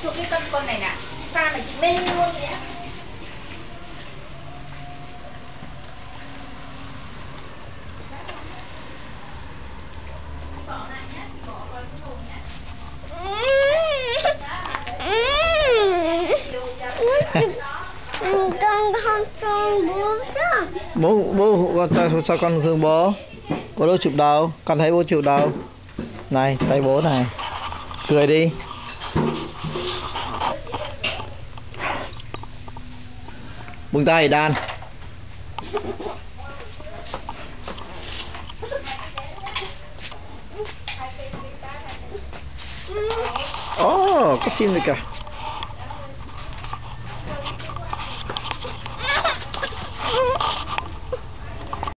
xuống cái con này nè, pha này chị mê luôn vậy á. Con không thương bố đó. Bố sao con thương bố? Bố đâu chụp đâu? Con thấy bố chụp đâu? Này, tay bố này. Cười đi. Buông tay Đan. Ồ, có chim này kìa.